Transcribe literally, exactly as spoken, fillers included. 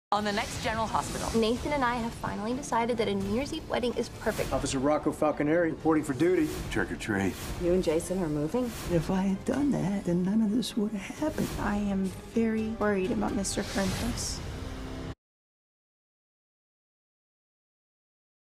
On the next General Hospital. Nathan and I have finally decided that a New Year's Eve wedding is perfect. Officer Rocco Falconeri reporting for duty. Trick or treat. You and Jason are moving? If I had done that, then none of this would have happened. I am very worried about Mister Penghlis.